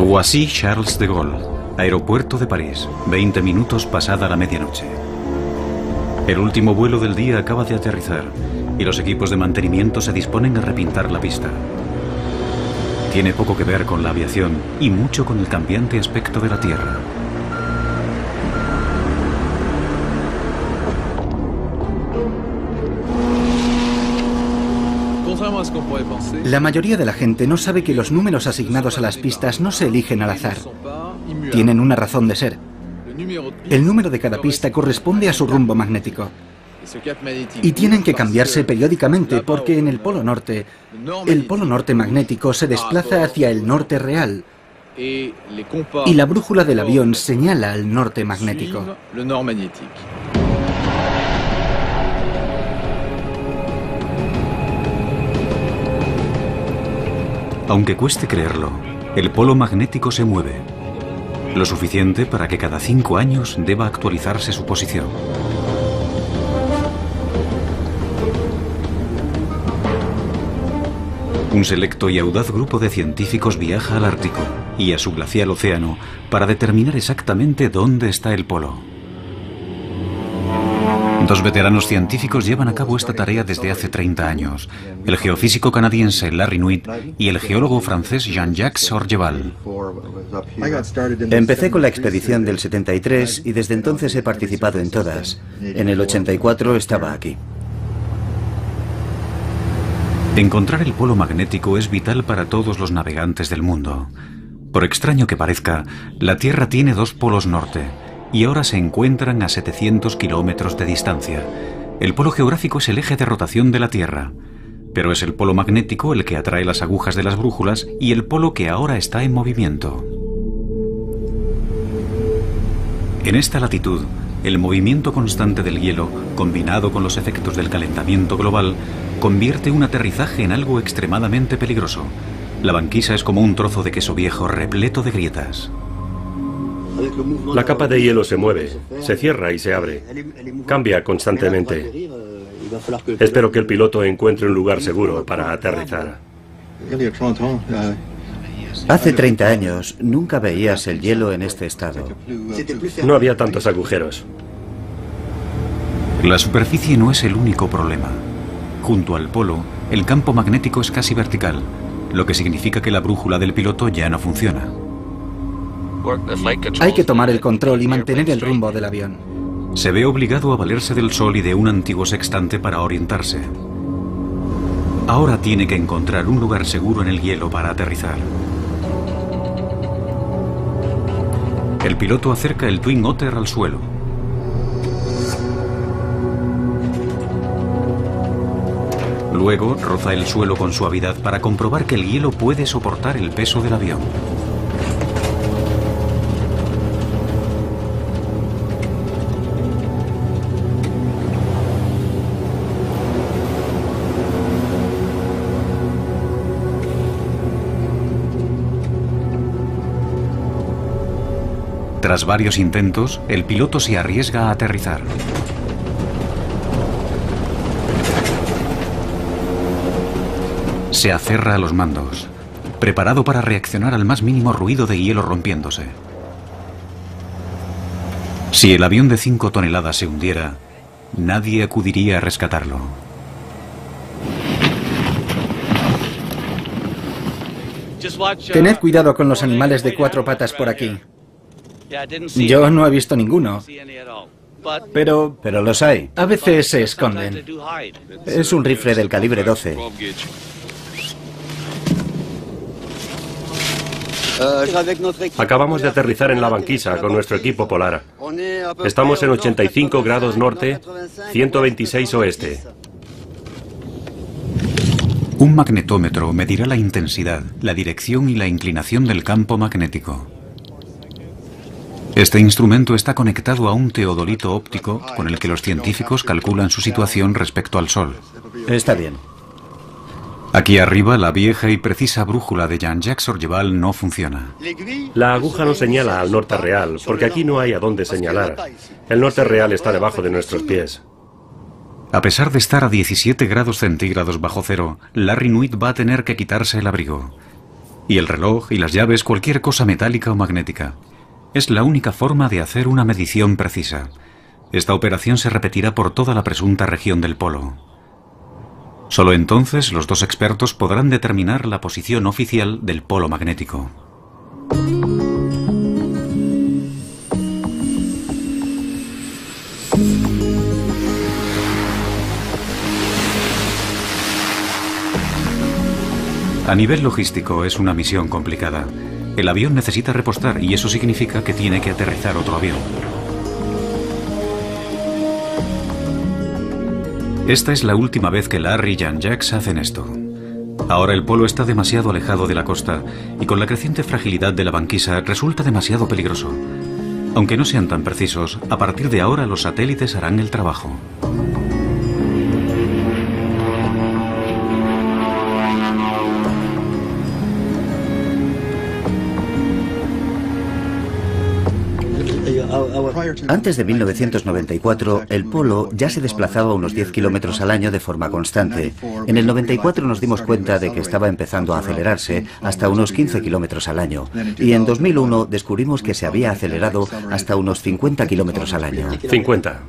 Roissy-Charles de Gaulle, aeropuerto de París, 20 minutos pasada la medianoche. El último vuelo del día acaba de aterrizar y los equipos de mantenimiento se disponen a repintar la pista. Tiene poco que ver con la aviación y mucho con el cambiante aspecto de la Tierra. La mayoría de la gente no sabe que los números asignados a las pistas no se eligen al azar. Tienen una razón de ser. El número de cada pista corresponde a su rumbo magnético. Y tienen que cambiarse periódicamente porque en el polo norte magnético se desplaza hacia el norte real y la brújula del avión señala al norte magnético. Aunque cueste creerlo, el polo magnético se mueve. Lo suficiente para que cada 5 años deba actualizarse su posición. Un selecto y audaz grupo de científicos viaja al Ártico y a su glacial océano para determinar exactamente dónde está el polo. 2 veteranos científicos llevan a cabo esta tarea desde hace 30 años, el geofísico canadiense Larry Nuit y el geólogo francés Jean-Jacques Orgeval. Empecé con la expedición del 73 y desde entonces he participado en todas. En el 84 estaba aquí. Encontrar el polo magnético es vital para todos los navegantes del mundo. Por extraño que parezca, la Tierra tiene 2 polos norte y ahora se encuentran a 700 kilómetros de distancia. El polo geográfico es el eje de rotación de la Tierra, pero es el polo magnético el que atrae las agujas de las brújulas y el polo que ahora está en movimiento. En esta latitud, el movimiento constante del hielo, combinado con los efectos del calentamiento global, convierte un aterrizaje en algo extremadamente peligroso. La banquisa es como un trozo de queso viejo repleto de grietas. La capa de hielo se mueve, se cierra y se abre. Cambia constantemente. Espero que el piloto encuentre un lugar seguro para aterrizar. Hace 30 años nunca veías el hielo en este estado. No había tantos agujeros. La superficie no es el único problema. Junto al polo, el campo magnético es casi vertical, lo que significa que la brújula del piloto ya no funciona. Hay que tomar el control y mantener el rumbo del avión. Se ve obligado a valerse del sol y de un antiguo sextante para orientarse. Ahora tiene que encontrar un lugar seguro en el hielo para aterrizar. El piloto acerca el Twin Otter al suelo. Luego roza el suelo con suavidad para comprobar que el hielo puede soportar el peso del avión. Tras varios intentos, el piloto se arriesga a aterrizar. Se aferra a los mandos, preparado para reaccionar al más mínimo ruido de hielo rompiéndose. Si el avión de 5 toneladas se hundiera, nadie acudiría a rescatarlo. Tened cuidado con los animales de 4 patas por aquí. Yo no he visto ninguno, pero los hay. a veces se esconden. Es un rifle del calibre 12. Acabamos de aterrizar en la banquisa con nuestro equipo polar. Estamos en 85 grados norte, 126 oeste. Un magnetómetro medirá la intensidad, la dirección y la inclinación del campo magnético. Este instrumento está conectado a un teodolito óptico con el que los científicos calculan su situación respecto al Sol. Está bien. Aquí arriba, la vieja y precisa brújula de Jean-Jacques Orgeval no funciona. La aguja no señala al norte real, porque aquí no hay a dónde señalar. El norte real está debajo de nuestros pies. A pesar de estar a 17 grados centígrados bajo cero, Larry Nuit va a tener que quitarse el abrigo. Y el reloj y las llaves, cualquier cosa metálica o magnética. Es la única forma de hacer una medición precisa. Esta operación se repetirá por toda la presunta región del polo. Solo entonces los dos expertos podrán determinar la posición oficial del polo magnético. A nivel logístico es una misión complicada. El avión necesita repostar y eso significa que tiene que aterrizar otro avión. Esta es la última vez que Larry y Jean-Jacques hacen esto. Ahora el polo está demasiado alejado de la costa y con la creciente fragilidad de la banquisa resulta demasiado peligroso. Aunque no sean tan precisos, a partir de ahora los satélites harán el trabajo. Antes de 1994, el polo ya se desplazaba unos 10 kilómetros al año de forma constante. En el 94 nos dimos cuenta de que estaba empezando a acelerarse hasta unos 15 kilómetros al año. Y en 2001 descubrimos que se había acelerado hasta unos 50 kilómetros al año. 50.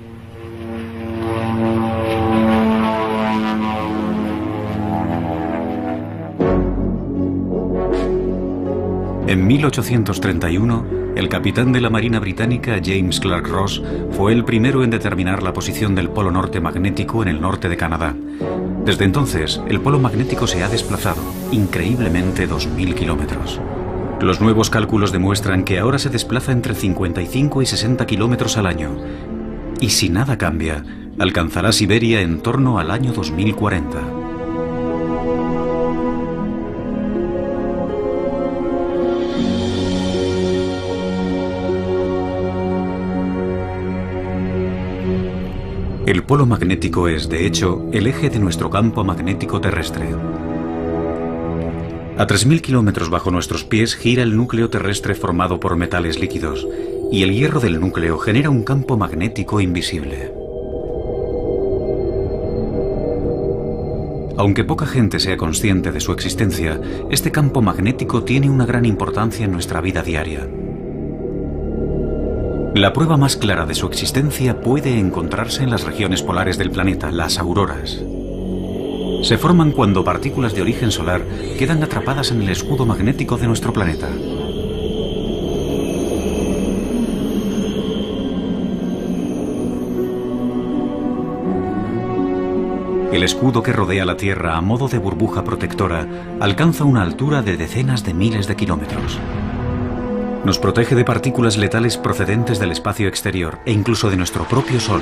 En 1831, el capitán de la Marina Británica, James Clark Ross, fue el primero en determinar la posición del polo norte magnético en el norte de Canadá. Desde entonces, el polo magnético se ha desplazado, increíblemente, 2000 kilómetros. Los nuevos cálculos demuestran que ahora se desplaza entre 55 y 60 kilómetros al año. Y si nada cambia, alcanzará Siberia en torno al año 2040. El polo magnético es, de hecho, el eje de nuestro campo magnético terrestre. A 3000 kilómetros bajo nuestros pies gira el núcleo terrestre formado por metales líquidos, y el hierro del núcleo genera un campo magnético invisible. Aunque poca gente sea consciente de su existencia, este campo magnético tiene una gran importancia en nuestra vida diaria. La prueba más clara de su existencia puede encontrarse en las regiones polares del planeta, las auroras. Se forman cuando partículas de origen solar quedan atrapadas en el escudo magnético de nuestro planeta. El escudo que rodea la Tierra a modo de burbuja protectora alcanza una altura de decenas de miles de kilómetros. Nos protege de partículas letales procedentes del espacio exterior e incluso de nuestro propio Sol.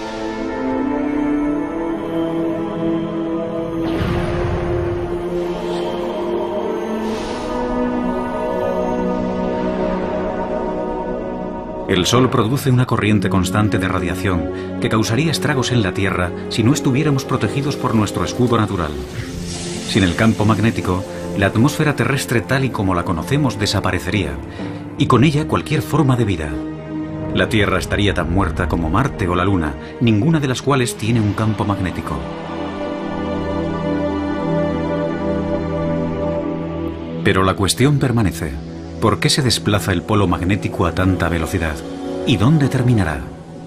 El Sol produce una corriente constante de radiación que causaría estragos en la Tierra si no estuviéramos protegidos por nuestro escudo natural. Sin el campo magnético, la atmósfera terrestre tal y como la conocemos desaparecería, y con ella cualquier forma de vida. La Tierra estaría tan muerta como Marte o la Luna, ninguna de las cuales tiene un campo magnético. Pero la cuestión permanece. ¿Por qué se desplaza el polo magnético a tanta velocidad? ¿Y dónde terminará?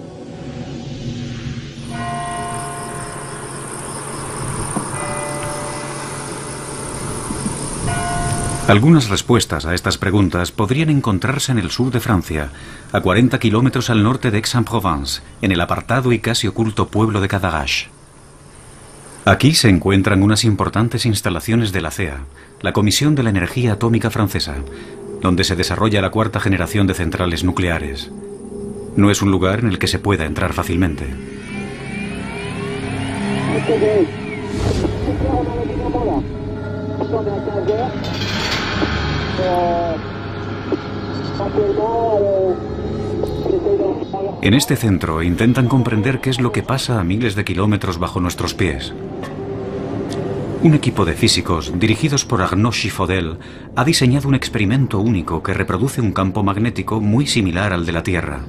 Algunas respuestas a estas preguntas podrían encontrarse en el sur de Francia, a 40 kilómetros al norte de Aix-en-Provence, en el apartado y casi oculto pueblo de Cadarache. Aquí se encuentran unas importantes instalaciones de la CEA, la Comisión de la Energía Atómica Francesa, donde se desarrolla la cuarta generación de centrales nucleares. No es un lugar en el que se pueda entrar fácilmente. En este centro intentan comprender qué es lo que pasa a miles de kilómetros bajo nuestros pies. Un equipo de físicos, dirigidos por Arnaud Chiffodel, ha diseñado un experimento único que reproduce un campo magnético muy similar al de la Tierra.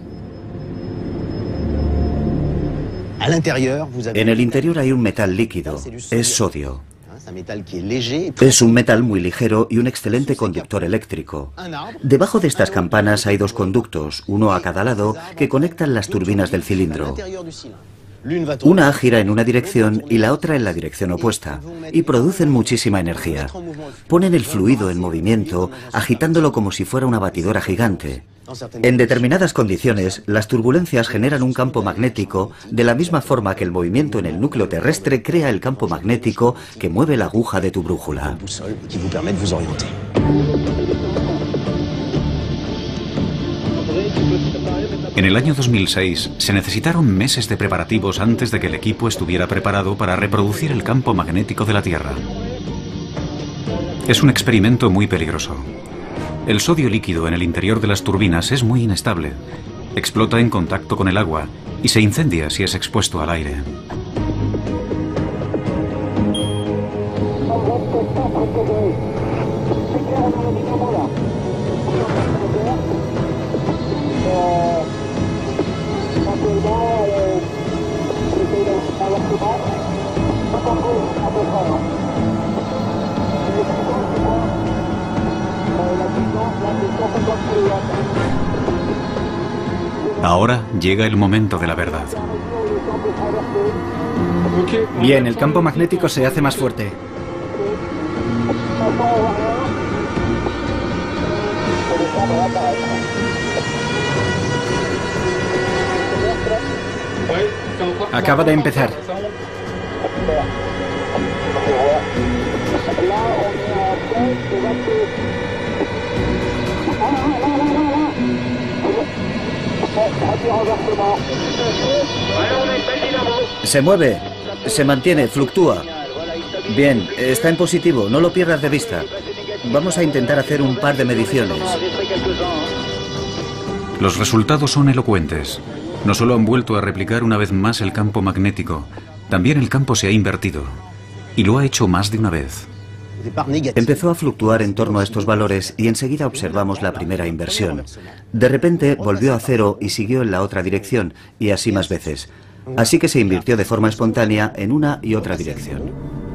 En el interior hay un metal líquido, es sodio. Es un metal muy ligero y un excelente conductor eléctrico. Debajo de estas campanas hay dos conductos, uno a cada lado, que conectan las turbinas del cilindro. Una gira en una dirección y la otra en la dirección opuesta, y producen muchísima energía. Ponen el fluido en movimiento, agitándolo como si fuera una batidora gigante. En determinadas condiciones, las turbulencias generan un campo magnético de la misma forma que el movimiento en el núcleo terrestre crea el campo magnético que mueve la aguja de tu brújula. En el año 2006 se necesitaron meses de preparativos antes de que el equipo estuviera preparado para reproducir el campo magnético de la Tierra. Es un experimento muy peligroso. El sodio líquido en el interior de las turbinas es muy inestable, explota en contacto con el agua y se incendia si es expuesto al aire. Ahora llega el momento de la verdad. Bien, el campo magnético se hace más fuerte. Acaba de empezar. Se mueve, se mantiene, fluctúa. Bien, está en positivo, no lo pierdas de vista. Vamos a intentar hacer un par de mediciones. Los resultados son elocuentes. No solo han vuelto a replicar una vez más el campo magnético, también el campo se ha invertido. Y lo ha hecho más de una vez. Empezó a fluctuar en torno a estos valores y enseguida observamos la primera inversión. De repente volvió a cero y siguió en la otra dirección, y así más veces. Así que se invirtió de forma espontánea en una y otra dirección.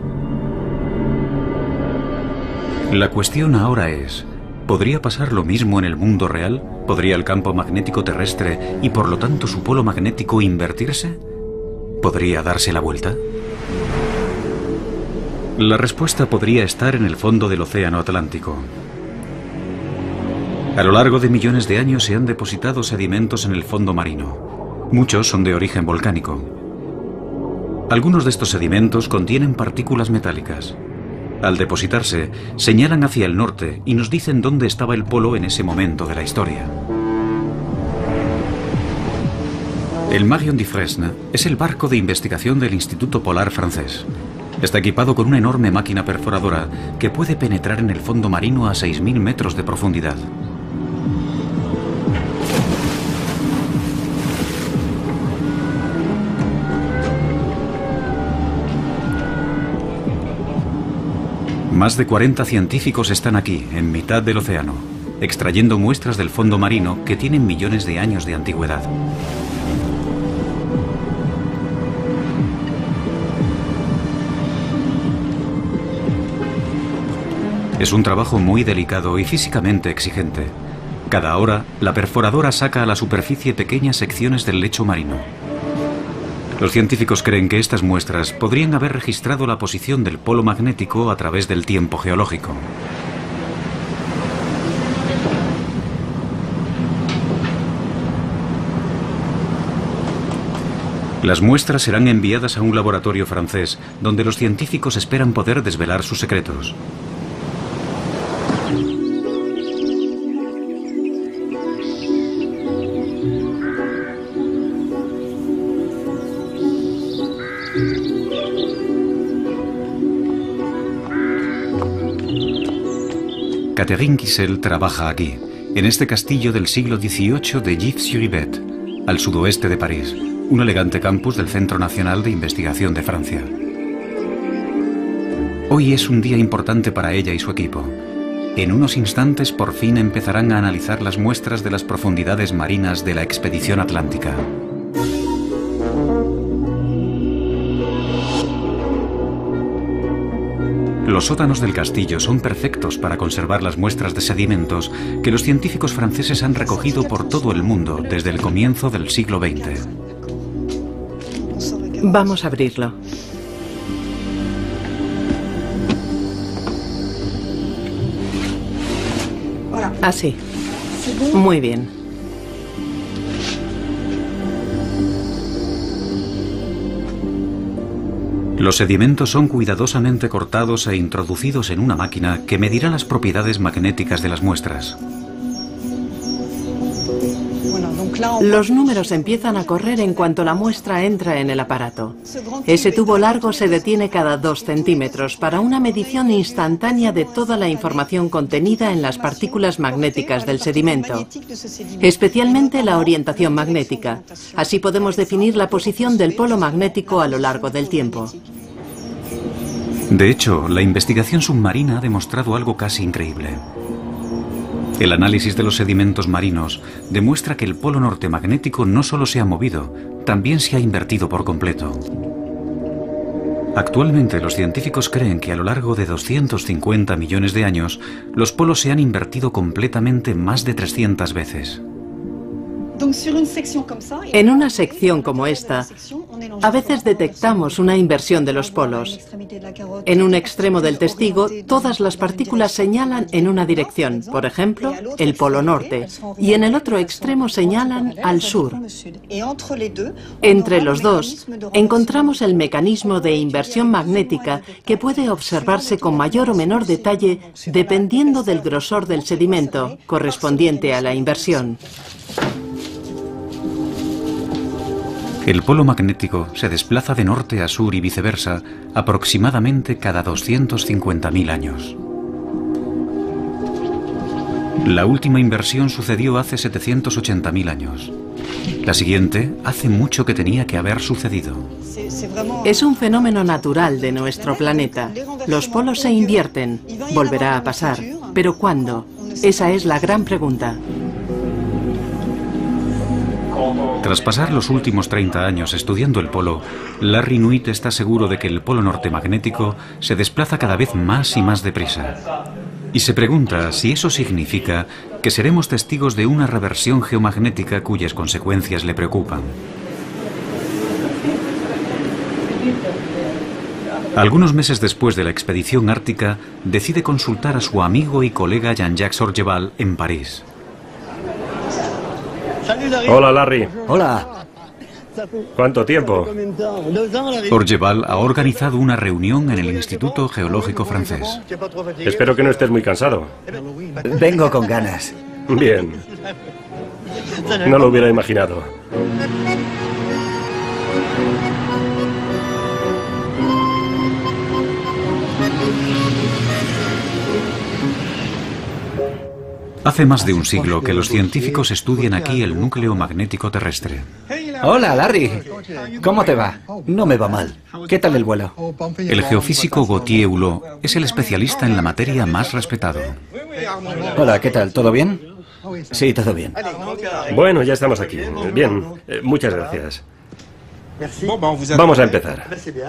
La cuestión ahora es, ¿podría pasar lo mismo en el mundo real? ¿Podría el campo magnético terrestre y por lo tanto su polo magnético invertirse? ¿Podría darse la vuelta? La respuesta podría estar en el fondo del Océano Atlántico. A lo largo de millones de años se han depositado sedimentos en el fondo marino. Muchos son de origen volcánico. Algunos de estos sedimentos contienen partículas metálicas. Al depositarse, señalan hacia el norte y nos dicen dónde estaba el polo en ese momento de la historia. El Marion Dufresne es el barco de investigación del Instituto Polar francés. Está equipado con una enorme máquina perforadora que puede penetrar en el fondo marino a 6.000 metros de profundidad. Más de 40 científicos están aquí, en mitad del océano, extrayendo muestras del fondo marino que tienen millones de años de antigüedad. Es un trabajo muy delicado y físicamente exigente. Cada hora, la perforadora saca a la superficie pequeñas secciones del lecho marino. Los científicos creen que estas muestras podrían haber registrado la posición del polo magnético a través del tiempo geológico. Las muestras serán enviadas a un laboratorio francés, donde los científicos esperan poder desvelar sus secretos. Catherine Kissel trabaja aquí, en este castillo del siglo XVIII de Gif-sur-Yvette, al sudoeste de París, un elegante campus del Centro Nacional de Investigación de Francia. Hoy es un día importante para ella y su equipo. En unos instantes por fin empezarán a analizar las muestras de las profundidades marinas de la expedición atlántica. Los sótanos del castillo son perfectos para conservar las muestras de sedimentos que los científicos franceses han recogido por todo el mundo desde el comienzo del siglo XX. Vamos a abrirlo. Así. Muy bien. Los sedimentos son cuidadosamente cortados e introducidos en una máquina que medirá las propiedades magnéticas de las muestras. Los números empiezan a correr en cuanto la muestra entra en el aparato. Ese tubo largo se detiene cada 2 centímetros para una medición instantánea de toda la información contenida en las partículas magnéticas del sedimento, especialmente la orientación magnética. Así podemos definir la posición del polo magnético a lo largo del tiempo. De hecho, la investigación submarina ha demostrado algo casi increíble. El análisis de los sedimentos marinos demuestra que el polo norte magnético no solo se ha movido, también se ha invertido por completo. Actualmente los científicos creen que a lo largo de 250 millones de años, los polos se han invertido completamente más de 300 veces. En una sección como esta, a veces detectamos una inversión de los polos. En un extremo del testigo, todas las partículas señalan en una dirección, por ejemplo, el polo norte, y en el otro extremo señalan al sur. Entre los dos, encontramos el mecanismo de inversión magnética que puede observarse con mayor o menor detalle dependiendo del grosor del sedimento correspondiente a la inversión. El polo magnético se desplaza de norte a sur y viceversa aproximadamente cada 250.000 años. La última inversión sucedió hace 780.000 años. La siguiente hace mucho que tenía que haber sucedido. Es un fenómeno natural de nuestro planeta. Los polos se invierten. Volverá a pasar. ¿Pero cuándo? Esa es la gran pregunta. Tras pasar los últimos 30 años estudiando el polo, Larry Nuit está seguro de que el polo norte magnético se desplaza cada vez más y más deprisa. Y se pregunta si eso significa que seremos testigos de una reversión geomagnética cuyas consecuencias le preocupan. Algunos meses después de la expedición ártica, decide consultar a su amigo y colega Jean-Jacques Orgeval en París. Hola, Larry. Hola. ¿Cuánto tiempo? Orgeval ha organizado una reunión en el Instituto Geológico francés. Espero que no estés muy cansado. Vengo con ganas. Bien. No lo hubiera imaginado. Hace más de un siglo que los científicos estudian aquí el núcleo magnético terrestre. Hola, Larry. ¿Cómo te va? No me va mal. ¿Qué tal el vuelo? El geofísico Gauthier Hulot es el especialista en la materia más respetado. Hola, ¿qué tal? ¿Todo bien? Sí, todo bien. Bueno, ya estamos aquí. Bien, muchas gracias. Vamos a empezar.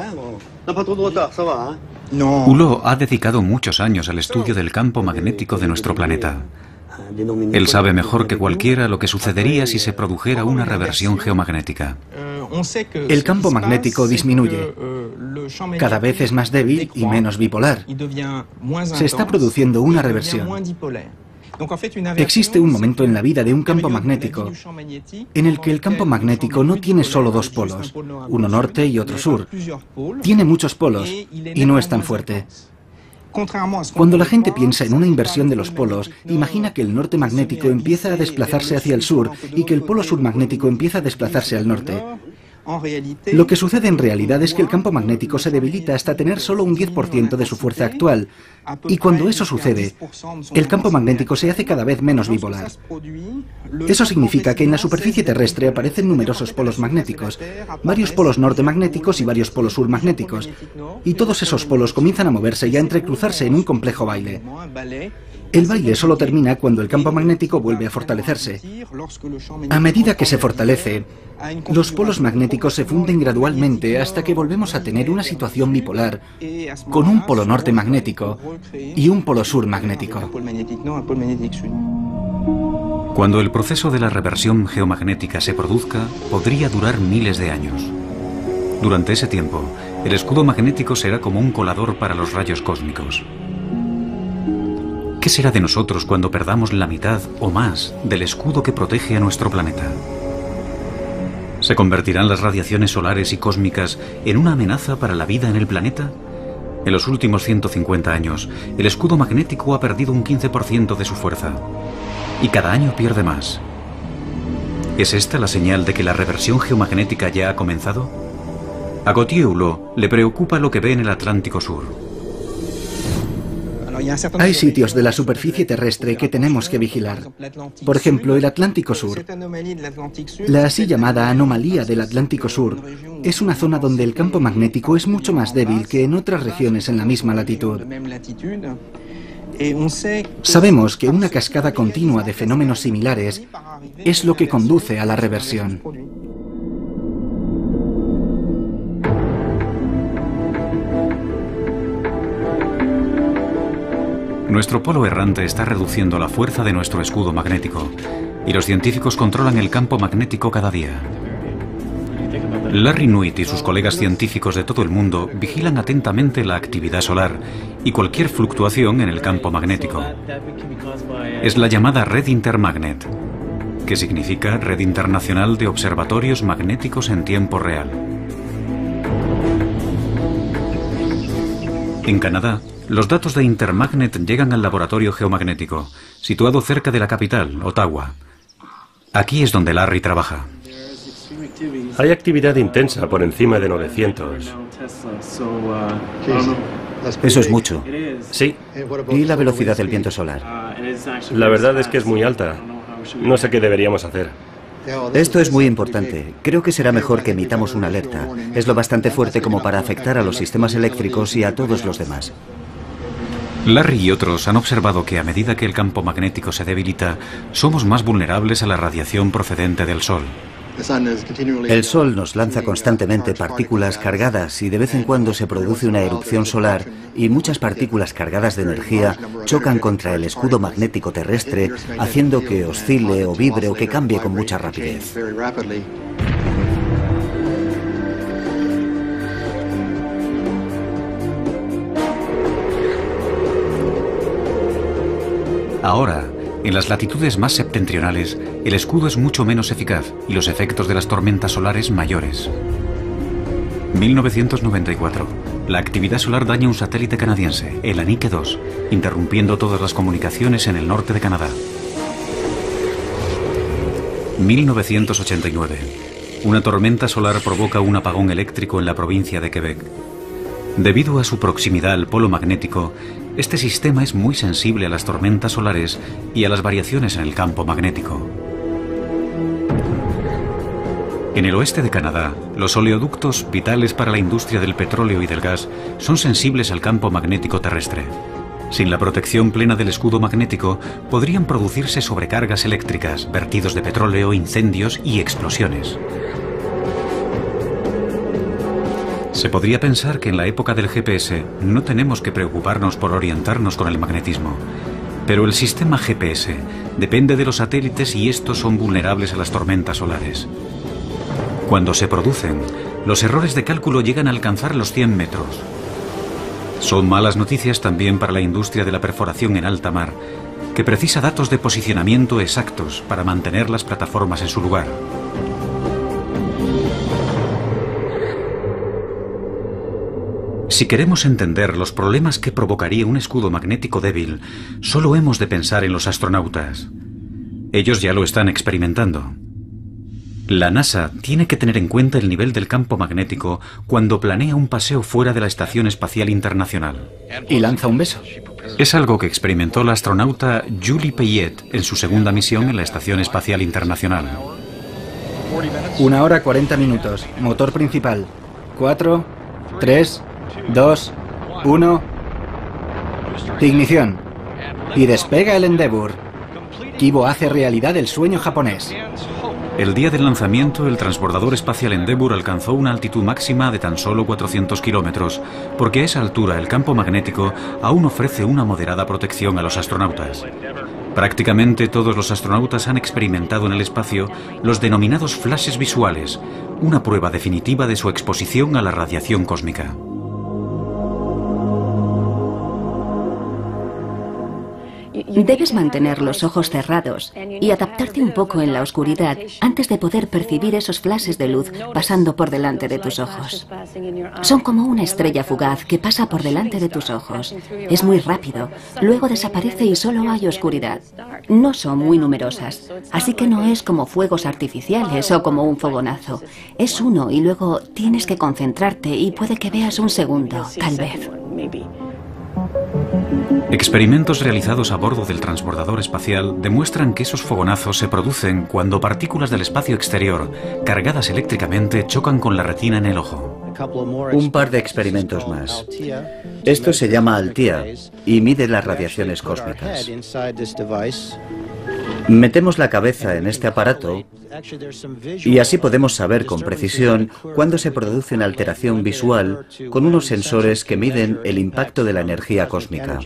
Hulot ha dedicado muchos años al estudio del campo magnético de nuestro planeta. Él sabe mejor que cualquiera lo que sucedería si se produjera una reversión geomagnética. El campo magnético disminuye. Cada vez es más débil y menos bipolar. Se está produciendo una reversión. Existe un momento en la vida de un campo magnético en el que el campo magnético no tiene solo dos polos, uno norte y otro sur. Tiene muchos polos y no es tan fuerte. Cuando la gente piensa en una inversión de los polos, imagina que el norte magnético empieza a desplazarse hacia el sur y que el polo sur magnético empieza a desplazarse al norte. Lo que sucede en realidad es que el campo magnético se debilita hasta tener solo un 10% de su fuerza actual. Y cuando eso sucede, el campo magnético se hace cada vez menos bipolar. Eso significa que en la superficie terrestre aparecen numerosos polos magnéticos, varios polos norte magnéticos y varios polos sur magnéticos. Y todos esos polos comienzan a moverse y a entrecruzarse en un complejo baile. El baile solo termina cuando el campo magnético vuelve a fortalecerse. A medida que se fortalece, los polos magnéticos se funden gradualmente hasta que volvemos a tener una situación bipolar, con un polo norte magnético y un polo sur magnético. Cuando el proceso de la reversión geomagnética se produzca, podría durar miles de años. Durante ese tiempo, el escudo magnético será como un colador para los rayos cósmicos. ¿Qué será de nosotros cuando perdamos la mitad o más del escudo que protege a nuestro planeta? ¿Se convertirán las radiaciones solares y cósmicas en una amenaza para la vida en el planeta? En los últimos 150 años, el escudo magnético ha perdido un 15% de su fuerza. Y cada año pierde más. ¿Es esta la señal de que la reversión geomagnética ya ha comenzado? A Gautier Hulot le preocupa lo que ve en el Atlántico Sur. Hay sitios de la superficie terrestre que tenemos que vigilar. Por ejemplo, el Atlántico Sur. La así llamada anomalía del Atlántico Sur es una zona donde el campo magnético es mucho más débil que en otras regiones en la misma latitud. Sabemos que una cascada continua de fenómenos similares es lo que conduce a la reversión. Nuestro polo errante está reduciendo la fuerza de nuestro escudo magnético y los científicos controlan el campo magnético cada día. Larry Nuit y sus colegas científicos de todo el mundo vigilan atentamente la actividad solar y cualquier fluctuación en el campo magnético. Es la llamada Red Intermagnet, que significa Red Internacional de Observatorios Magnéticos en Tiempo Real. En Canadá, los datos de Intermagnet llegan al laboratorio geomagnético, situado cerca de la capital, Ottawa. Aquí es donde Larry trabaja. Hay actividad intensa por encima de 900. Eso es mucho. Sí. ¿Y la velocidad del viento solar? La verdad es que es muy alta. No sé qué deberíamos hacer. Esto es muy importante. Creo que será mejor que emitamos una alerta. Es lo bastante fuerte como para afectar a los sistemas eléctricos y a todos los demás. Larry y otros han observado que a medida que el campo magnético se debilita, somos más vulnerables a la radiación procedente del Sol. El Sol nos lanza constantemente partículas cargadas y de vez en cuando se produce una erupción solar y muchas partículas cargadas de energía chocan contra el escudo magnético terrestre, haciendo que oscile o vibre o que cambie con mucha rapidez. Ahora, en las latitudes más septentrionales, el escudo es mucho menos eficaz y los efectos de las tormentas solares mayores. 1994. La actividad solar daña un satélite canadiense, el Anique 2, interrumpiendo todas las comunicaciones en el norte de Canadá. 1989. Una tormenta solar provoca un apagón eléctrico en la provincia de Quebec. Debido a su proximidad al polo magnético, este sistema es muy sensible a las tormentas solares y a las variaciones en el campo magnético. En el oeste de Canadá, los oleoductos, vitales para la industria del petróleo y del gas, son sensibles al campo magnético terrestre. Sin la protección plena del escudo magnético, podrían producirse sobrecargas eléctricas, vertidos de petróleo, incendios y explosiones. Se podría pensar que en la época del GPS no tenemos que preocuparnos por orientarnos con el magnetismo. Pero el sistema GPS depende de los satélites y estos son vulnerables a las tormentas solares. Cuando se producen, los errores de cálculo llegan a alcanzar los 100 metros. Son malas noticias también para la industria de la perforación en alta mar, que precisa datos de posicionamiento exactos para mantener las plataformas en su lugar. Si queremos entender los problemas que provocaría un escudo magnético débil, solo hemos de pensar en los astronautas. Ellos ya lo están experimentando. La NASA tiene que tener en cuenta el nivel del campo magnético cuando planea un paseo fuera de la Estación Espacial Internacional. Y lanza un beso. Es algo que experimentó la astronauta Julie Payet en su segunda misión en la Estación Espacial Internacional. 1 hora 40 minutos. Motor principal. 4, 3, 2, 1. Ignición. Y despega el Endeavour. Kibo hace realidad el sueño japonés. El día del lanzamiento, el transbordador espacial Endeavour alcanzó una altitud máxima de tan solo 400 kilómetros, porque a esa altura el campo magnético aún ofrece una moderada protección a los astronautas. Prácticamente todos los astronautas han experimentado en el espacio los denominados flashes visuales, una prueba definitiva de su exposición a la radiación cósmica. Debes mantener los ojos cerrados y adaptarte un poco en la oscuridad antes de poder percibir esos flashes de luz pasando por delante de tus ojos. Son como una estrella fugaz que pasa por delante de tus ojos. Es muy rápido, luego desaparece y solo hay oscuridad. No son muy numerosas, así que no es como fuegos artificiales o como un fogonazo. Es uno y luego tienes que concentrarte y puede que veas un segundo, tal vez. Experimentos realizados a bordo del transbordador espacial demuestran que esos fogonazos se producen cuando partículas del espacio exterior, cargadas eléctricamente, chocan con la retina en el ojo. Un par de experimentos más. Esto se llama Althea y mide las radiaciones cósmicas. Metemos la cabeza en este aparato y así podemos saber con precisión cuándo se produce una alteración visual con unos sensores que miden el impacto de la energía cósmica.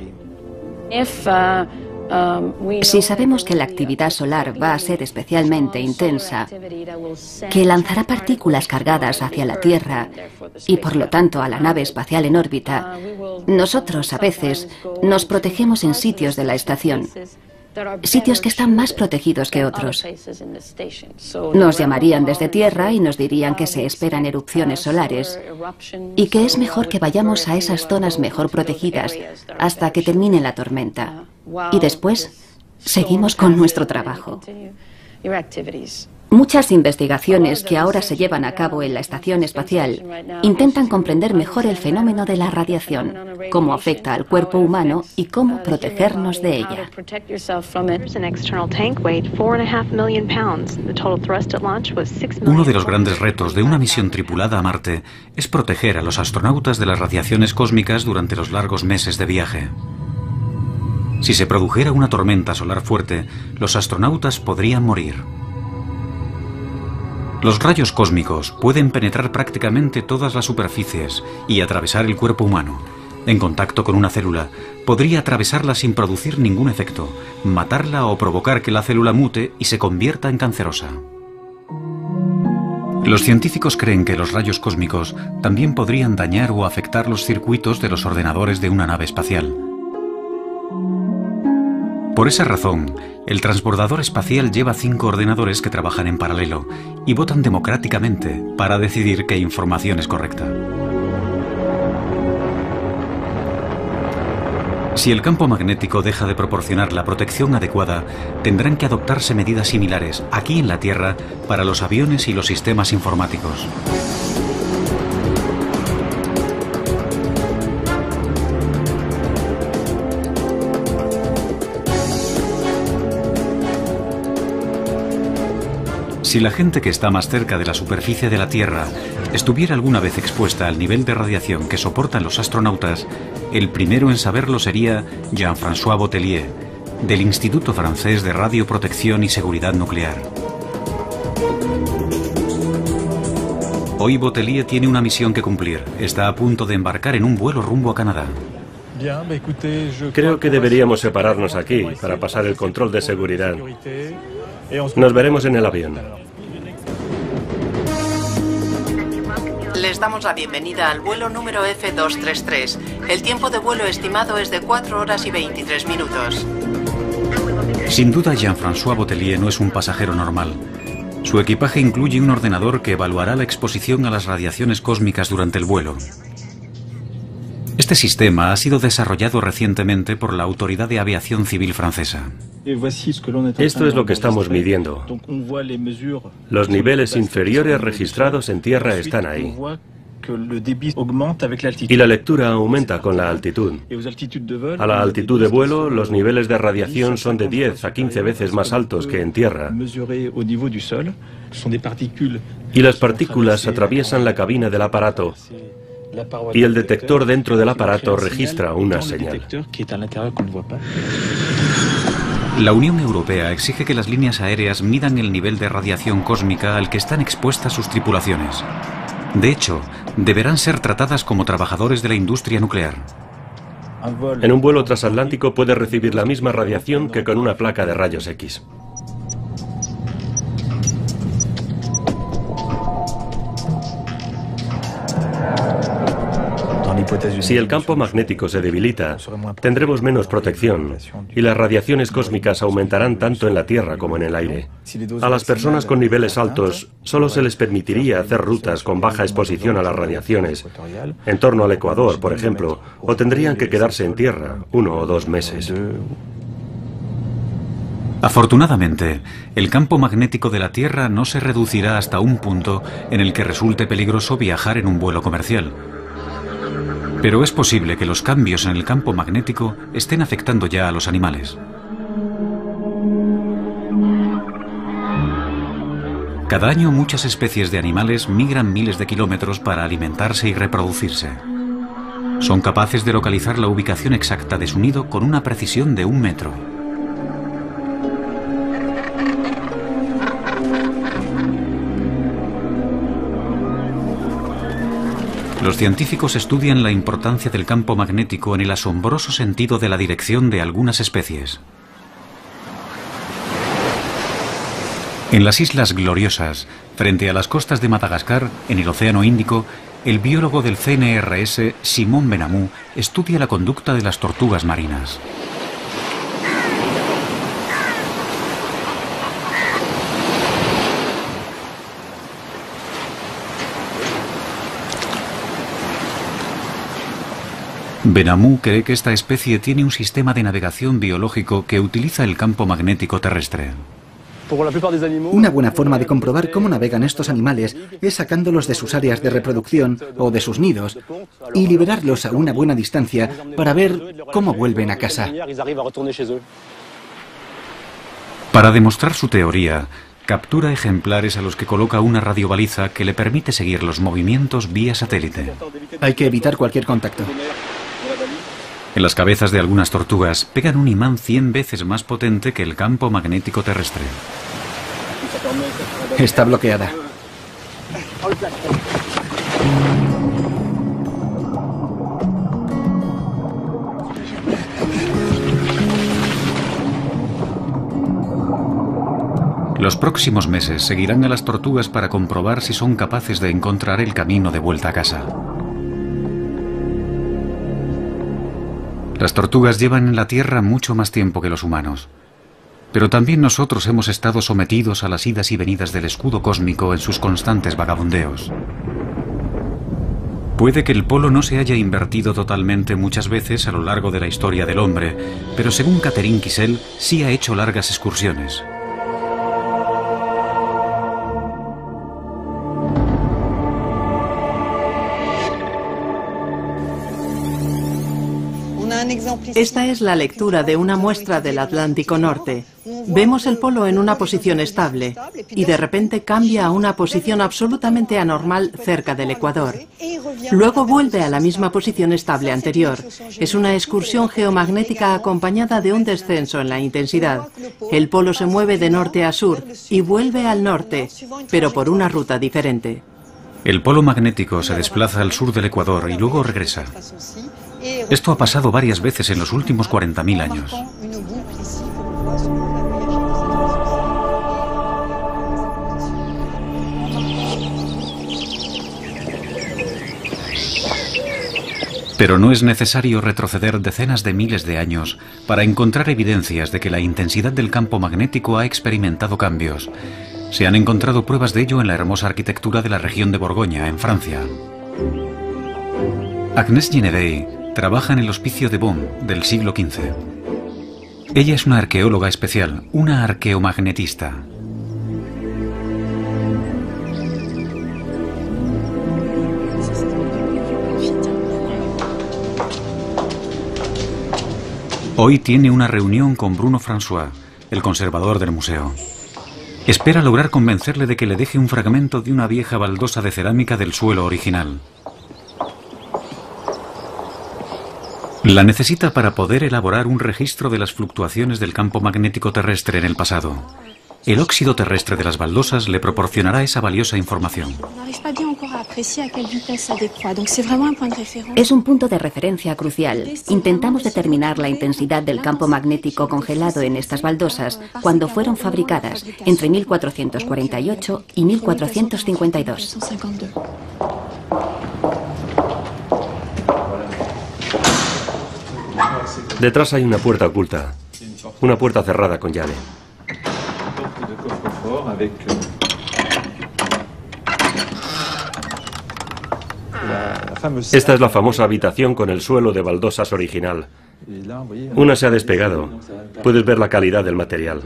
Si sabemos que la actividad solar va a ser especialmente intensa, que lanzará partículas cargadas hacia la Tierra y por lo tanto a la nave espacial en órbita, nosotros a veces nos protegemos en sitios de la estación. Sitios que están más protegidos que otros. Nos llamarían desde tierra y nos dirían que se esperan erupciones solares y que es mejor que vayamos a esas zonas mejor protegidas hasta que termine la tormenta. Y después seguimos con nuestro trabajo. Muchas investigaciones que ahora se llevan a cabo en la estación espacial intentan comprender mejor el fenómeno de la radiación, cómo afecta al cuerpo humano y cómo protegernos de ella. Uno de los grandes retos de una misión tripulada a Marte es proteger a los astronautas de las radiaciones cósmicas durante los largos meses de viaje. Si se produjera una tormenta solar fuerte, los astronautas podrían morir. Los rayos cósmicos pueden penetrar prácticamente todas las superficies y atravesar el cuerpo humano. En contacto con una célula, podría atravesarla sin producir ningún efecto, matarla o provocar que la célula mute y se convierta en cancerosa. Los científicos creen que los rayos cósmicos también podrían dañar o afectar los circuitos de los ordenadores de una nave espacial. Por esa razón, el transbordador espacial lleva 5 ordenadores que trabajan en paralelo y votan democráticamente para decidir qué información es correcta. Si el campo magnético deja de proporcionar la protección adecuada, tendrán que adoptarse medidas similares aquí en la Tierra para los aviones y los sistemas informáticos. Si la gente que está más cerca de la superficie de la Tierra estuviera alguna vez expuesta al nivel de radiación que soportan los astronautas, el primero en saberlo sería Jean-François Botellier, del Instituto Francés de Radioprotección y Seguridad Nuclear. Hoy Botellier tiene una misión que cumplir. Está a punto de embarcar en un vuelo rumbo a Canadá. Creo que deberíamos separarnos aquí para pasar el control de seguridad. Nos veremos en el avión. Les damos la bienvenida al vuelo número F233. El tiempo de vuelo estimado es de 4 horas y 23 minutos. Sin duda, Jean-François Botellier no es un pasajero normal. Su equipaje incluye un ordenador que evaluará la exposición a las radiaciones cósmicas durante el vuelo. Este sistema ha sido desarrollado recientemente por la Autoridad de Aviación Civil francesa. Esto es lo que estamos midiendo. Los niveles inferiores registrados en tierra están ahí. Y la lectura aumenta con la altitud. A la altitud de vuelo, los niveles de radiación son de 10 a 15 veces más altos que en tierra. Y las partículas atraviesan la cabina del aparato y el detector dentro del aparato registra una señal. La Unión Europea exige que las líneas aéreas midan el nivel de radiación cósmica al que están expuestas sus tripulaciones. De hecho, deberán ser tratadas como trabajadores de la industria nuclear. En un vuelo transatlántico puede recibir la misma radiación que con una placa de rayos X. Si el campo magnético se debilita, tendremos menos protección y las radiaciones cósmicas aumentarán tanto en la Tierra como en el aire. A las personas con niveles altos solo se les permitiría hacer rutas con baja exposición a las radiaciones, en torno al Ecuador, por ejemplo, o tendrían que quedarse en tierra 1 o 2 meses. Afortunadamente, el campo magnético de la Tierra no se reducirá hasta un punto en el que resulte peligroso viajar en un vuelo comercial. Pero es posible que los cambios en el campo magnético estén afectando ya a los animales. Cada año muchas especies de animales migran miles de kilómetros para alimentarse y reproducirse. Son capaces de localizar la ubicación exacta de su nido con una precisión de 1 metro. Los científicos estudian la importancia del campo magnético en el asombroso sentido de la dirección de algunas especies. En las Islas Gloriosas, frente a las costas de Madagascar, en el Océano Índico, el biólogo del CNRS, Simon Benamou, estudia la conducta de las tortugas marinas. Benamou cree que esta especie tiene un sistema de navegación biológico que utiliza el campo magnético terrestre. Una buena forma de comprobar cómo navegan estos animales es sacándolos de sus áreas de reproducción o de sus nidos y liberarlos a una buena distancia para ver cómo vuelven a casa. Para demostrar su teoría, captura ejemplares a los que coloca una radiobaliza que le permite seguir los movimientos vía satélite. Hay que evitar cualquier contacto. En las cabezas de algunas tortugas pegan un imán 100 veces más potente que el campo magnético terrestre. Está bloqueada. Los próximos meses seguirán a las tortugas para comprobar si son capaces de encontrar el camino de vuelta a casa. Las tortugas llevan en la Tierra mucho más tiempo que los humanos. Pero también nosotros hemos estado sometidos a las idas y venidas del escudo cósmico en sus constantes vagabundeos. Puede que el polo no se haya invertido totalmente muchas veces a lo largo de la historia del hombre, pero según Catherine Kissel, sí ha hecho largas excursiones. Esta es la lectura de una muestra del Atlántico Norte. Vemos el polo en una posición estable y de repente cambia a una posición absolutamente anormal cerca del Ecuador. Luego vuelve a la misma posición estable anterior. Es una excursión geomagnética acompañada de un descenso en la intensidad. El polo se mueve de norte a sur y vuelve al norte, pero por una ruta diferente. El polo magnético se desplaza al sur del Ecuador y luego regresa. Esto ha pasado varias veces en los últimos 40.000 años. Pero no es necesario retroceder decenas de miles de años para encontrar evidencias de que la intensidad del campo magnético ha experimentado cambios. Se han encontrado pruebas de ello en la hermosa arquitectura de la región de Borgoña, en Francia. Agnès Genevey trabaja en el Hospicio de Beaune del siglo XV. Ella es una arqueóloga especial, una arqueomagnetista. Hoy tiene una reunión con Bruno François, el conservador del museo. Espera lograr convencerle de que le deje un fragmento de una vieja baldosa de cerámica del suelo original. La necesita para poder elaborar un registro de las fluctuaciones del campo magnético terrestre en el pasado. El óxido terrestre de las baldosas le proporcionará esa valiosa información. Es un punto de referencia crucial. Intentamos determinar la intensidad del campo magnético congelado en estas baldosas cuando fueron fabricadas, entre 1448 y 1452. Detrás hay una puerta oculta, una puerta cerrada con llave. Esta es la famosa habitación con el suelo de baldosas original. Una se ha despegado. Puedes ver la calidad del material.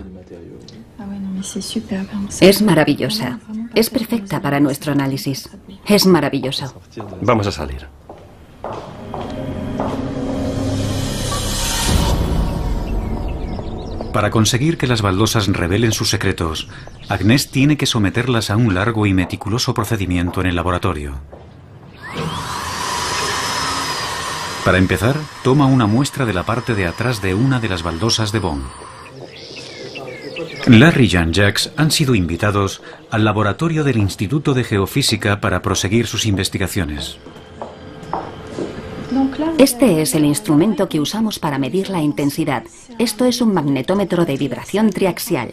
Es maravillosa. Es perfecta para nuestro análisis. Es maravilloso. Vamos a salir. Para conseguir que las baldosas revelen sus secretos, Agnès tiene que someterlas a un largo y meticuloso procedimiento en el laboratorio. Para empezar, toma una muestra de la parte de atrás de una de las baldosas de Bonn. Larry y Jean-Jacques han sido invitados al laboratorio del Instituto de Geofísica para proseguir sus investigaciones. Este es el instrumento que usamos para medir la intensidad. Esto es un magnetómetro de vibración triaxial.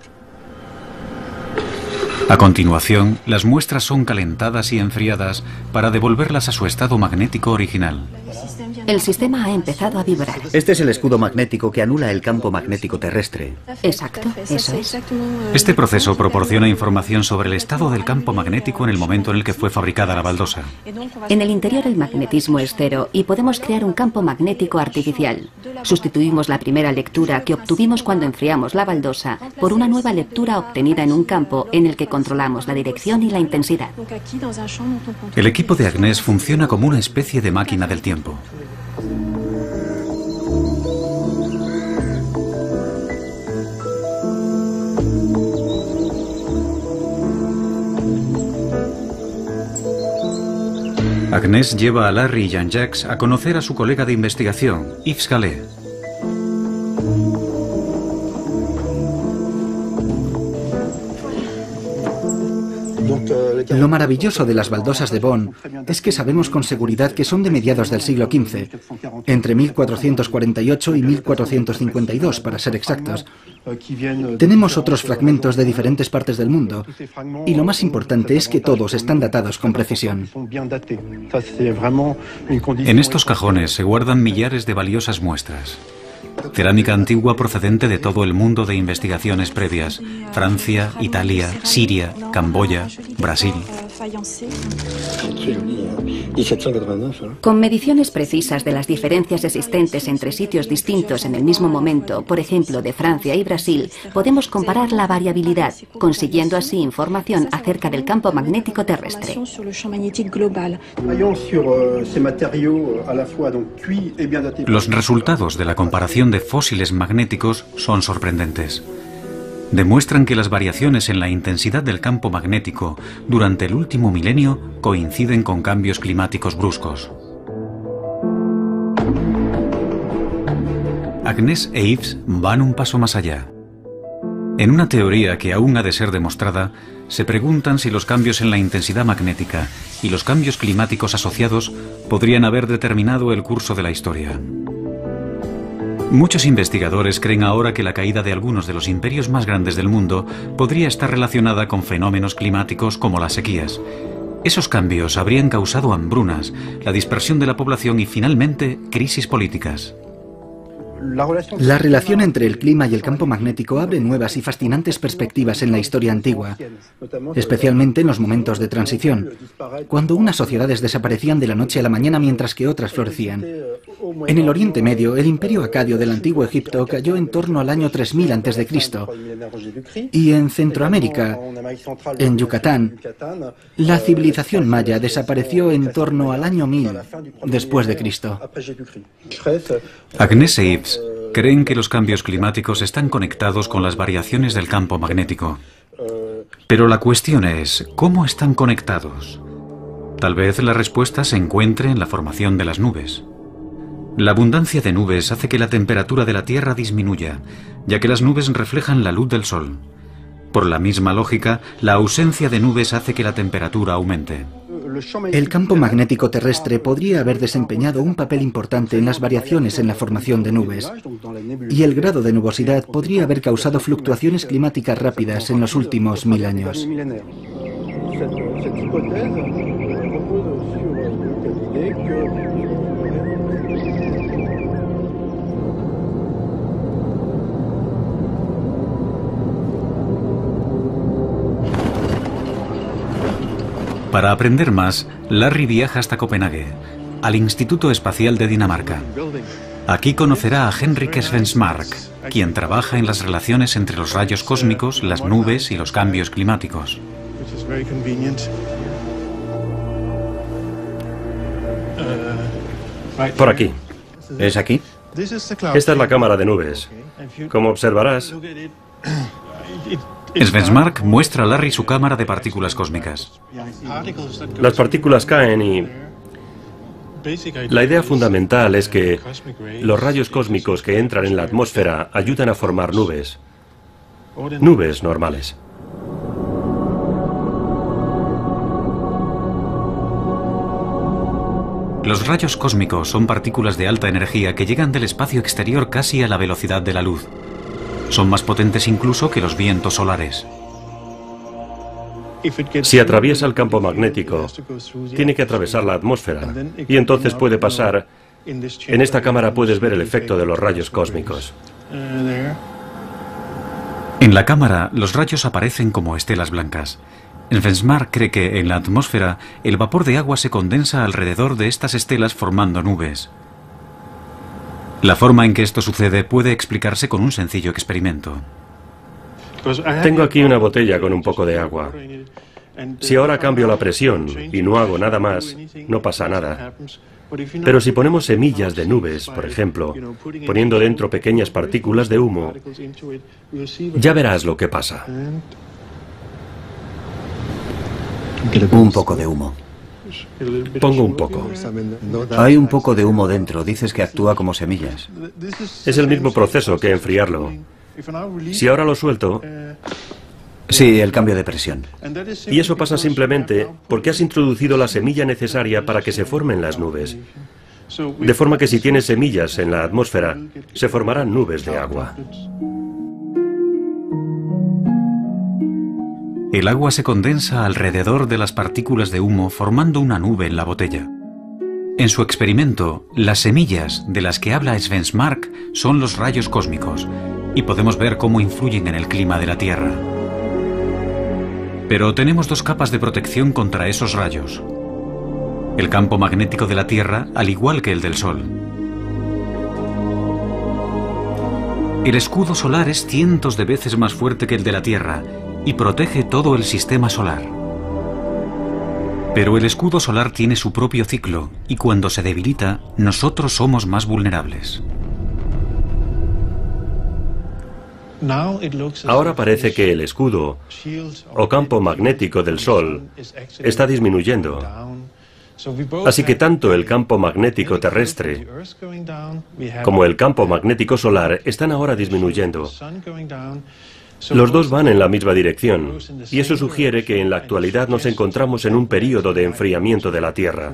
A continuación, las muestras son calentadas y enfriadas para devolverlas a su estado magnético original. El sistema ha empezado a vibrar. Este es el escudo magnético que anula el campo magnético terrestre. Exacto, eso es. Este proceso proporciona información sobre el estado del campo magnético en el momento en el que fue fabricada la baldosa. En el interior el magnetismo es cero y podemos crear un campo magnético artificial. Sustituimos la primera lectura que obtuvimos cuando enfriamos la baldosa por una nueva lectura obtenida en un campo en el que controlamos la dirección y la intensidad. El equipo de Agnès funciona como una especie de máquina del tiempo. Agnès lleva a Larry y Jean-Jacques a conocer a su colega de investigación, Yves Gallet. Lo maravilloso de las baldosas de Bonn es que sabemos con seguridad que son de mediados del siglo XV, entre 1448 y 1452, para ser exactos. Tenemos otros fragmentos de diferentes partes del mundo, y lo más importante es que todos están datados con precisión. En estos cajones se guardan millares de valiosas muestras. Cerámica antigua procedente de todo el mundo de investigaciones previas: Francia, Italia, Siria, Camboya, Brasil. Con mediciones precisas de las diferencias existentes entre sitios distintos en el mismo momento, por ejemplo de Francia y Brasil, podemos comparar la variabilidad, consiguiendo así información acerca del campo magnético terrestre. Los resultados de la comparación de fósiles magnéticos son sorprendentes. Demuestran que las variaciones en la intensidad del campo magnético durante el último milenio coinciden con cambios climáticos bruscos. Agnès e Yves van un paso más allá. En una teoría que aún ha de ser demostrada, se preguntan si los cambios en la intensidad magnética y los cambios climáticos asociados podrían haber determinado el curso de la historia. Muchos investigadores creen ahora que la caída de algunos de los imperios más grandes del mundo podría estar relacionada con fenómenos climáticos como las sequías. Esos cambios habrían causado hambrunas, la dispersión de la población y finalmente crisis políticas. La relación entre el clima y el campo magnético abre nuevas y fascinantes perspectivas en la historia antigua, especialmente en los momentos de transición, cuando unas sociedades desaparecían de la noche a la mañana mientras que otras florecían. En el Oriente Medio, el imperio acadio del antiguo Egipto cayó en torno al año 3000 a.C. Y en Centroamérica, en Yucatán, la civilización maya desapareció en torno al año 1000 después de Cristo. Agnès e Yves creen que los cambios climáticos están conectados con las variaciones del campo magnético. Pero la cuestión es, ¿cómo están conectados? Tal vez la respuesta se encuentre en la formación de las nubes. La abundancia de nubes hace que la temperatura de la Tierra disminuya, ya que las nubes reflejan la luz del Sol. Por la misma lógica, la ausencia de nubes hace que la temperatura aumente. El campo magnético terrestre podría haber desempeñado un papel importante en las variaciones en la formación de nubes, y el grado de nubosidad podría haber causado fluctuaciones climáticas rápidas en los últimos 1000 años. Para aprender más, Larry viaja hasta Copenhague, al Instituto Espacial de Dinamarca. Aquí conocerá a Henrik Svensmark, quien trabaja en las relaciones entre los rayos cósmicos, las nubes y los cambios climáticos. Por aquí. ¿Es aquí? Esta es la cámara de nubes. Como observarás, Svensmark muestra a Larry su cámara de partículas cósmicas. las partículas caen y la idea fundamental es que los rayos cósmicos que entran en la atmósfera ayudan a formar nubes. Nubes normales. Los rayos cósmicos son partículas de alta energía que llegan del espacio exterior casi a la velocidad de la luz. Son más potentes incluso que los vientos solares. Si atraviesa el campo magnético, tiene que atravesar la atmósfera y entonces puede pasar. En esta cámara puedes ver el efecto de los rayos cósmicos. En la cámara, los rayos aparecen como estelas blancas. Svensmark cree que en la atmósfera el vapor de agua se condensa alrededor de estas estelas formando nubes. La forma en que esto sucede puede explicarse con un sencillo experimento. Tengo aquí una botella con un poco de agua. Si ahora cambio la presión y no hago nada más, no pasa nada. Pero si ponemos semillas de nubes, por ejemplo, poniendo dentro pequeñas partículas de humo, ya verás lo que pasa. Un poco de humo. Pongo un poco. Hay un poco de humo dentro. Dices que actúa como semillas. Es el mismo proceso que enfriarlo. Si ahora lo suelto, Sí, el cambio de presión. y eso pasa simplemente porque has introducido la semilla necesaria para que se formen las nubes. De forma que si tienes semillas en la atmósfera, se formarán nubes de agua. El agua se condensa alrededor de las partículas de humo formando una nube en la botella. En su experimento, las semillas de las que habla Svensmark son los rayos cósmicos y podemos ver cómo influyen en el clima de la Tierra. Pero tenemos dos capas de protección contra esos rayos. El campo magnético de la Tierra, al igual que el del Sol. El escudo solar es cientos de veces más fuerte que el de la Tierra y protege todo el sistema solar. Pero el escudo solar tiene su propio ciclo y cuando se debilita, nosotros somos más vulnerables. Ahora parece que el escudo o campo magnético del Sol está disminuyendo. Así que tanto el campo magnético terrestre como el campo magnético solar están ahora disminuyendo. Los dos van en la misma dirección, y eso sugiere que en la actualidad nos encontramos en un período de enfriamiento de la Tierra.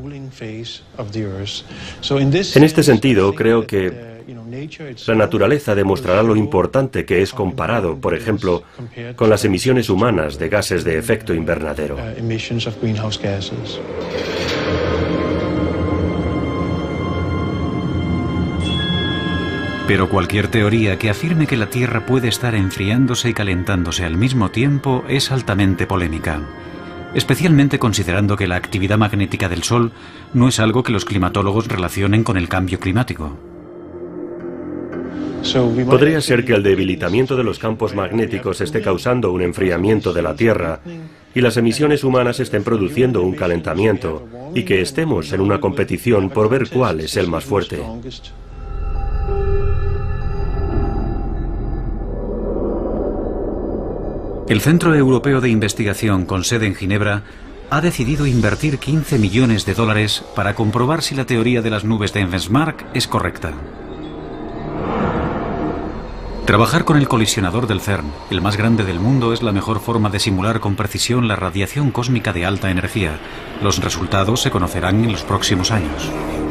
En este sentido, creo que la naturaleza demostrará lo importante que es comparado, por ejemplo, con las emisiones humanas de gases de efecto invernadero. Pero cualquier teoría que afirme que la Tierra puede estar enfriándose y calentándose al mismo tiempo es altamente polémica, especialmente considerando que la actividad magnética del Sol no es algo que los climatólogos relacionen con el cambio climático. Podría ser que el debilitamiento de los campos magnéticos esté causando un enfriamiento de la Tierra y las emisiones humanas estén produciendo un calentamiento y que estemos en una competición por ver cuál es el más fuerte. El Centro Europeo de Investigación, con sede en Ginebra, ha decidido invertir 15 millones de dólares para comprobar si la teoría de las nubes de Engelsmark es correcta. Trabajar con el colisionador del CERN, el más grande del mundo, es la mejor forma de simular con precisión la radiación cósmica de alta energía. Los resultados se conocerán en los próximos años.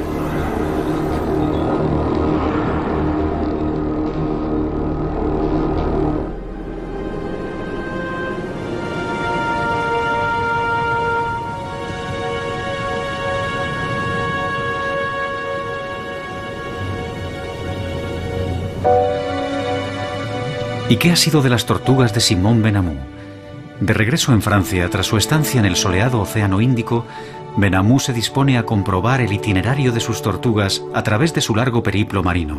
¿Y qué ha sido de las tortugas de Simón Benamou? De regreso en Francia, tras su estancia en el soleado Océano Índico, Benamou se dispone a comprobar el itinerario de sus tortugas a través de su largo periplo marino.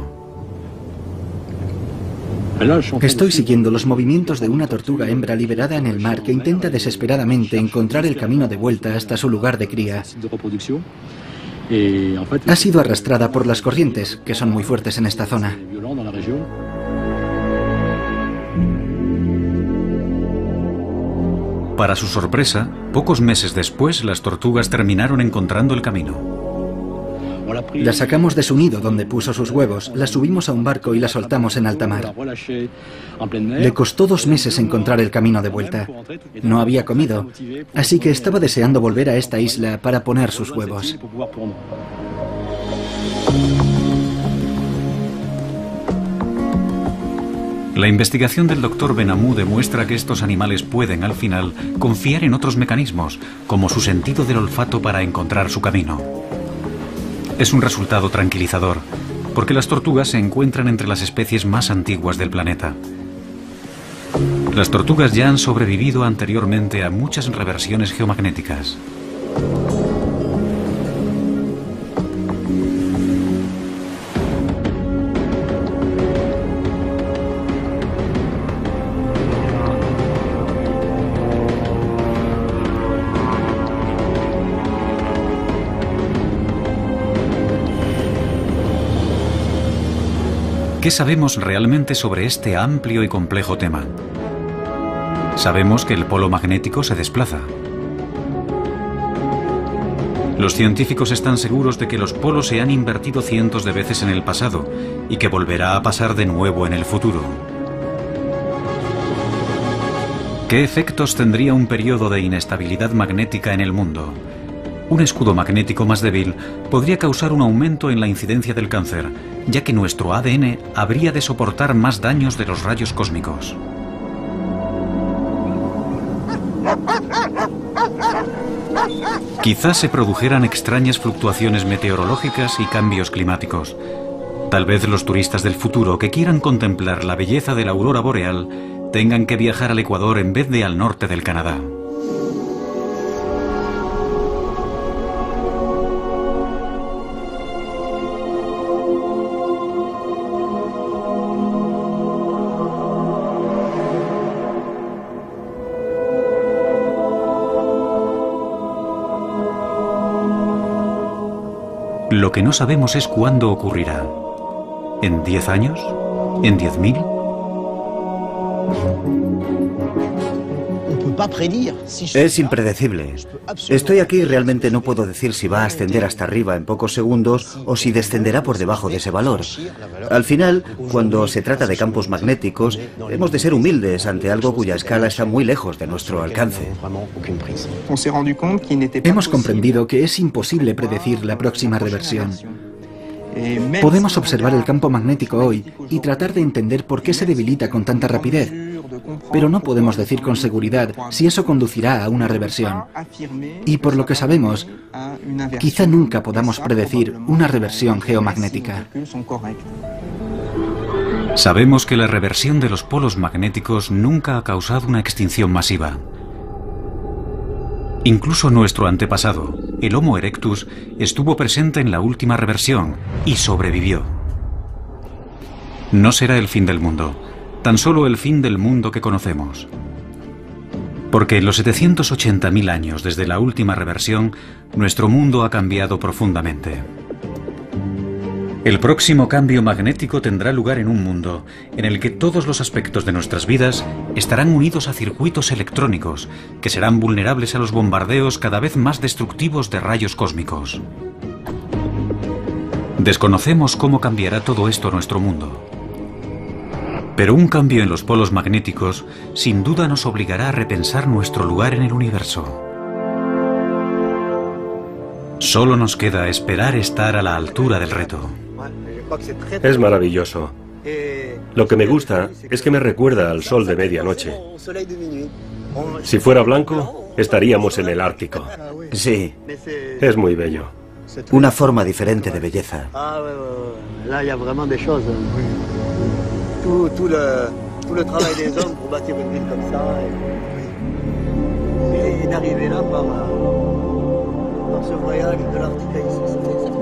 Estoy siguiendo los movimientos de una tortuga hembra liberada en el mar que intenta desesperadamente encontrar el camino de vuelta hasta su lugar de cría. Ha sido arrastrada por las corrientes, que son muy fuertes en esta zona. Para su sorpresa, pocos meses después, las tortugas terminaron encontrando el camino. La sacamos de su nido donde puso sus huevos, la subimos a un barco y la soltamos en alta mar. Le costó 2 meses encontrar el camino de vuelta. No había comido, así que estaba deseando volver a esta isla para poner sus huevos. La investigación del Dr. Benamou demuestra que estos animales pueden, al final, confiar en otros mecanismos, como su sentido del olfato para encontrar su camino. Es un resultado tranquilizador, porque las tortugas se encuentran entre las especies más antiguas del planeta. Las tortugas ya han sobrevivido anteriormente a muchas reversiones geomagnéticas. ¿Qué sabemos realmente sobre este amplio y complejo tema? Sabemos que el polo magnético se desplaza. Los científicos están seguros de que los polos se han invertido cientos de veces en el pasado y que volverá a pasar de nuevo en el futuro. ¿Qué efectos tendría un periodo de inestabilidad magnética en el mundo? Un escudo magnético más débil podría causar un aumento en la incidencia del cáncer, ya que nuestro ADN habría de soportar más daños de los rayos cósmicos. Quizás se produjeran extrañas fluctuaciones meteorológicas y cambios climáticos. Tal vez los turistas del futuro que quieran contemplar la belleza de la aurora boreal tengan que viajar al Ecuador en vez de al norte del Canadá. Lo que no sabemos es cuándo ocurrirá. ¿En 10 años? ¿En 10.000? Es impredecible. Estoy aquí y realmente no puedo decir si va a ascender hasta arriba en pocos segundos o si descenderá por debajo de ese valor. Al final, cuando se trata de campos magnéticos, hemos de ser humildes ante algo cuya escala está muy lejos de nuestro alcance. Hemos comprendido que es imposible predecir la próxima reversión. Podemos observar el campo magnético hoy y tratar de entender por qué se debilita con tanta rapidez, pero no podemos decir con seguridad si eso conducirá a una reversión. Y por lo que sabemos, quizá nunca podamos predecir una reversión geomagnética. Sabemos que la reversión de los polos magnéticos nunca ha causado una extinción masiva. Incluso nuestro antepasado, el Homo erectus, estuvo presente en la última reversión y sobrevivió. No será el fin del mundo, tan solo el fin del mundo que conocemos. Porque en los 780.000 años desde la última reversión, nuestro mundo ha cambiado profundamente. El próximo cambio magnético tendrá lugar en un mundo en el que todos los aspectos de nuestras vidas estarán unidos a circuitos electrónicos que serán vulnerables a los bombardeos cada vez más destructivos de rayos cósmicos. Desconocemos cómo cambiará todo esto nuestro mundo. Pero un cambio en los polos magnéticos sin duda nos obligará a repensar nuestro lugar en el universo. Solo nos queda esperar estar a la altura del reto. Es maravilloso. Lo que me gusta es que me recuerda al sol de medianoche. Si fuera blanco, estaríamos en el Ártico. Sí. Es muy bello. Una forma diferente de belleza. Là, il y a vraiment des choses. Tout le travail des hommes pour bâtir une ville comme ça. Et d'arriver là par ce voyage de l'Arctique à ici, ça fait